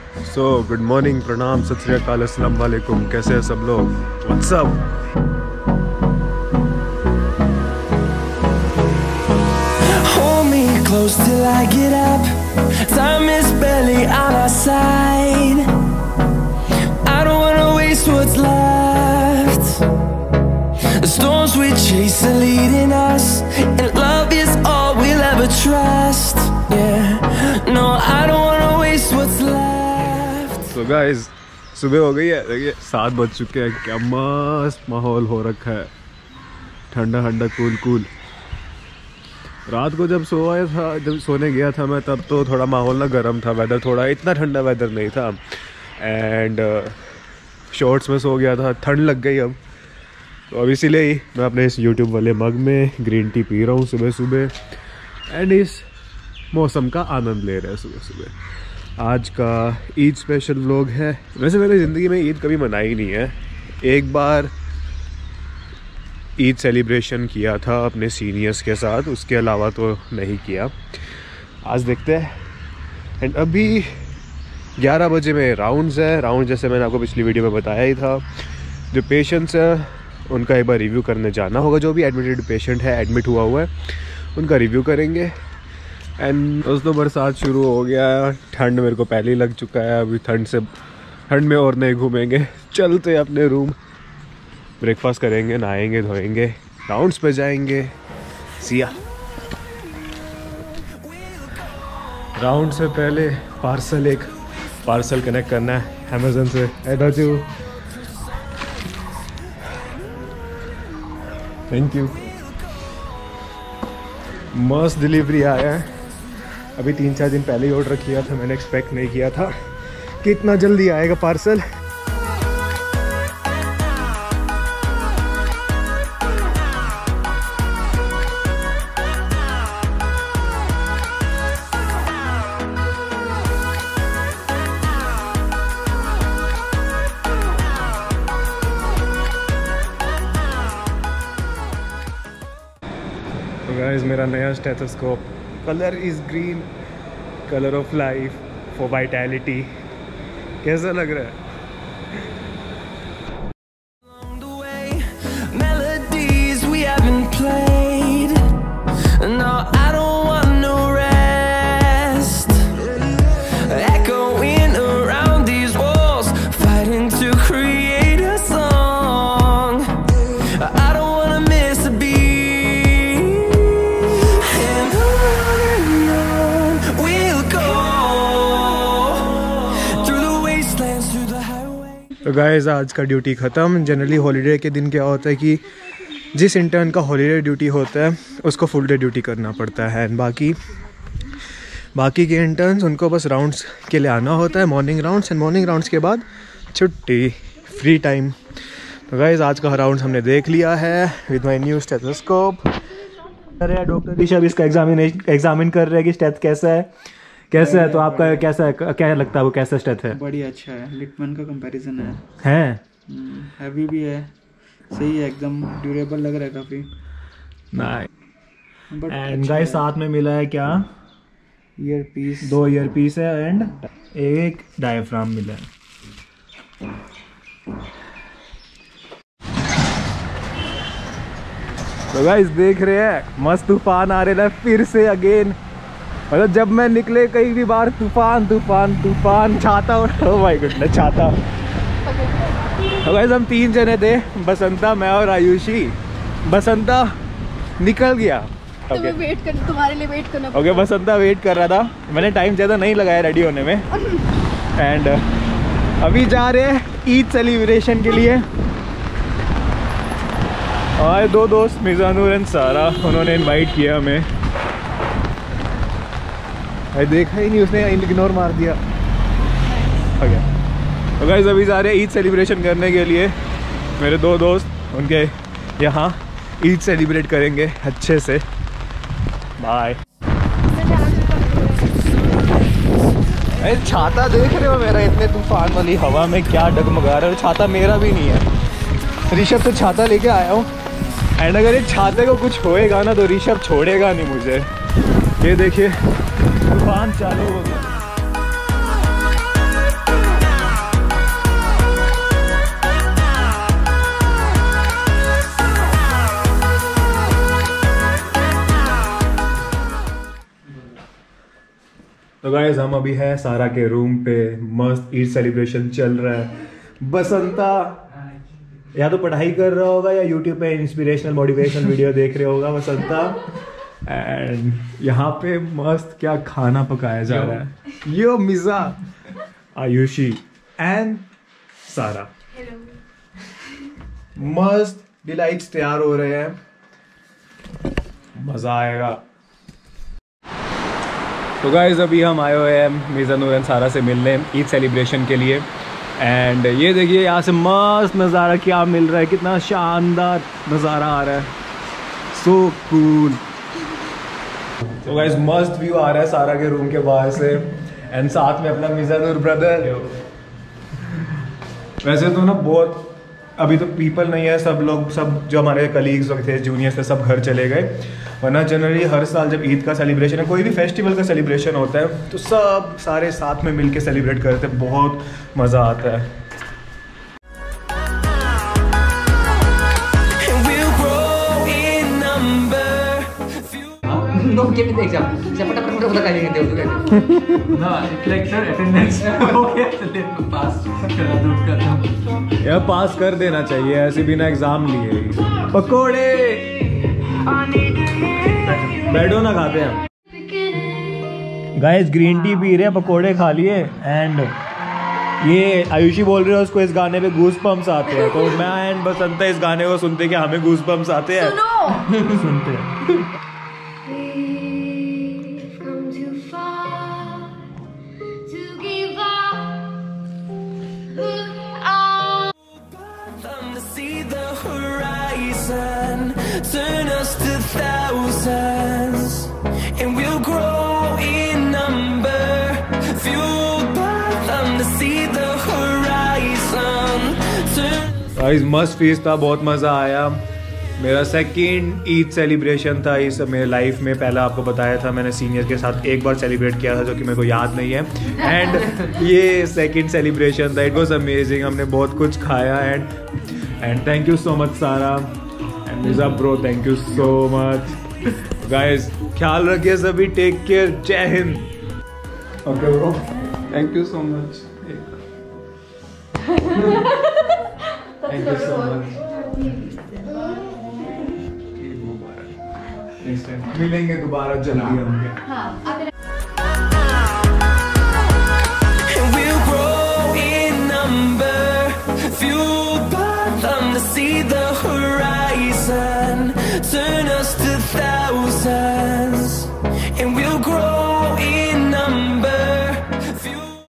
So good morning, प्रणाम, सत श्री अकाल, अस्सलाम वालेकुम। कैसे हैं सब लोग? व्हाट्स अप? Hold me close till I get up. Time is barely on our side. I don't wanna waste what's left. The storms we chase are leading us, and love is all we'll ever trust. Yeah, no, I don't wanna waste what's left. So guys, सुबह हो गई है, देखिए 7 बज चुके हैं। क्या मस्त माहौल हो रखा है, ठंडा ठंडा कूल कूल। रात को जब सोया था, जब सोने गया था मैं, तब तो थोड़ा माहौल ना गर्म था, वेदर थोड़ा इतना ठंडा वेदर नहीं था। एंड शॉर्ट्स में सो गया था, ठंड लग गई अब। तो अब इसीलिए ही मैं अपने इस यूट्यूब वाले मग में ग्रीन टी पी रहा हूँ सुबह सुबह, एंड इस मौसम का आनंद ले रहे हैं सुबह सुबह। आज का ईद स्पेशल व्लॉग है। वैसे मैंने ज़िंदगी में ईद कभी मनाई नहीं है। एक बार ईद सेलिब्रेशन किया था अपने सीनियर्स के साथ, उसके अलावा तो नहीं किया। आज देखते हैं। एंड अभी 11 बजे में राउंड्स है। राउंड जैसे मैंने आपको पिछली वीडियो में बताया ही था। जो पेशेंट्स हैं उनका एक बार रिव्यू करने जाना होगा। जो भी एडमिटेड पेशेंट है, एडमिट हुआ हुआ है, उनका रिव्यू करेंगे। एंड दोस्तों बरसात शुरू हो गया है, ठंड मेरे को पहले ही लग चुका है। अभी ठंड में और नहीं घूमेंगे, चलते अपने रूम, ब्रेकफास्ट करेंगे, नहाएंगे धोएंगे, राउंड्स पे जाएंगे। सिया राउंड से पहले एक पार्सल कनेक्ट करना है अमेज़न से। Thank you. मस्त डिलीवरी आया है। अभी 3-4 दिन पहले ही ऑर्डर किया था, मैंने एक्सपेक्ट नहीं किया था कि इतना जल्दी आएगा पार्सल। गाइस, मेरा नया stethoscope, colour is green, colour of life for vitality. कैसा लग रहा है? Along the way, melodies we haven't played. No, I don't want no rest. Echoing around these walls, fighting to create a song. I don't wanna miss a beat. तो guys, आज का duty ख़त्म। Generally holiday के दिन क्या होता है कि जिस इंटर्न का हॉलीडे ड्यूटी होता है उसको फुल डे ड्यूटी करना पड़ता है। एंड बाकी के इंटर्न्स, उनको बस राउंड्स के लिए आना होता है, morning rounds. And morning rounds के बाद छुट्टी, फ्री टाइम। तो गाइस, आज का राउंड्स हमने देख लिया है विद माई न्यू स्टेथोस्कोप। अरे डॉक्टर ऋषभ इसका एग्जामिन कर रहे हैं कि स्टेथ कैसा है। तो आपका कैसा है, क्या लगता है वो कैसा स्टेथ है? बढ़िया, अच्छा है। लिटमन का कंपैरिजन है। हैवी भी है, सही है, एकदम ड्यूरेबल लग रहा है काफी। नाइस। एंड गाइस, साथ में मिला है क्या? ईयरपीस, 2 ईयरपीस है एंड एक डायफ्राम मिला है। तो गाइस देख रहे हैं, मस्त तूफान आ रहा है फिर से अगेन। मतलब जब मैं निकले कई भी बार तूफान छाता, ओह माय गॉड, छाता। तो गाइस हम 3 जने थे, बसंता, मैं और आयुषी। बसंता निकल गया। तो वेट कर, तुम्हारे लिए वेट करना। ओके, बसंता वेट कर रहा था। मैंने टाइम ज़्यादा नहीं लगाया रेडी होने में। एंड अभी जा रहे हैं ईद सेलिब्रेशन के लिए। और 2 दोस्त मिजानुर एंड सारा, उन्होंने इनवाइट किया हमें। भाई देखा ही नहीं उसने, इग्नोर मार दिया। ओके, तो गाइस अभी जा रहे हैं ईद सेलिब्रेशन करने के लिए। मेरे 2 दोस्त, उनके यहाँ ईद सेलिब्रेट करेंगे अच्छे से। बाय। छाता देख रहे हो मेरा, इतने तूफान वाली हवा में क्या डगमगा रहा है। छाता मेरा भी नहीं है। ऋषभ तो छाता लेके आया हूँ। एंड अगर ये छाते को कुछ होएगा ना तो ऋषभ छोड़ेगा नहीं मुझे। ये देखिए तूफान चालू हो गया। हम अभी है सारा के रूम पे, मस्त ईद सेलिब्रेशन चल रहा है। बसंता या तो पढ़ाई कर रहा होगा या यूट्यूब पे इंस्पिरेशनल मोटिवेशनल वीडियो देख रहे होगा बसंता। एंड यहाँ पे मस्त क्या खाना पकाया जा रहा है। यो मिजा, आयुषी एंड सारा, मस्त डिलाइट्स तैयार हो रहे हैं, मजा आएगा। तो गाइस अभी हम आए हुए हैं मिज़ा नूर एंड सारा से मिलने ईद सेलिब्रेशन के लिए। एंड ये देखिए यहाँ से मस्त नज़ारा क्या मिल रहा है, कितना शानदार नज़ारा आ रहा है, सो कूल। तो गाइस मस्त व्यू आ रहा है सारा के रूम के बाहर से, एंड साथ में अपना मिज़ा नूर ब्रदर। वैसे तो ना बहुत अभी तो पीपल नहीं है, सब लोग, सब जो हमारे कलीग्स लोग थे, जूनियर्स थे, सब घर चले गए। वरना जनरली हर साल जब ईद का सेलिब्रेशन है, कोई भी फेस्टिवल का सेलिब्रेशन होता है, तो सब सारे साथ में मिलके सेलिब्रेट करते हैं, बहुत मज़ा आता है। यार पास कर देना चाहिए ऐसे बिना एग्जाम लिए। पकोड़े बैठो ना, खाते हैं गाइस, ग्रीन टी पी रहे हैं, पकोड़े खा लिए। एंड ये आयुषी बोल रहे हो उसको इस गाने पे गूस बम्स आते हैं, तो मैं एंड बसंता इस गाने को सुनते कि हमें गूस बम्स आते हैं। सुनते हैं। Turn us to thousands, and we'll grow in number, fueled by them to see the horizon. Guys मस्त फीस था, बहुत मज़ा आया। मेरा सेकंड ईद सेलिब्रेशन था इस मेरे लाइफ में। पहला आपको बताया था मैंने सीनियर के साथ एक बार सेलिब्रेट किया था, जो कि मेरे को याद नहीं है। एंड ये सेकंड सेलिब्रेशन था, इट वाज अमेजिंग। हमने बहुत कुछ खाया। And thank you so much Sara and Mirza bro, thank you so much. Guys ख्याल रखिए सभी, take care, Jai Hind. Okay bro, thank you so much. Thank you so much. मिलेंगे दोबारा जल्दी हम। We'll grow in number, fueled by them to see the horizon. Turn